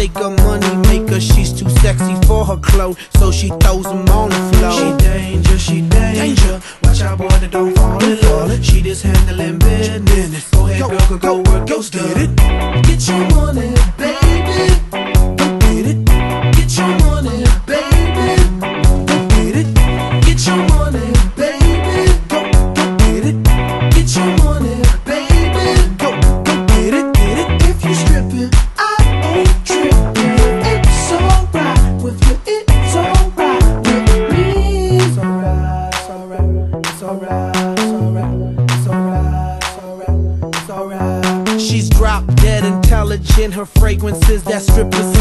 shake her money maker. She's too sexy for her clothes, so she throws them on the floor. She danger. Watch out, boy, that don't fall in love. She just handling business. Go ahead, girl, go work your stuff. Get it? Get your money, baby. Go get it. Get your money, baby. Go get it. Get your money, baby. Go get it. Get your money, baby. Go get it. Get it. If you stripping, I ain't tripping. It's alright with you. It's alright with me. It's alright. It's alright. It's alright. It's alright. It's alright. It's alright. She's drop dead intelligent. Her fragrances that strippers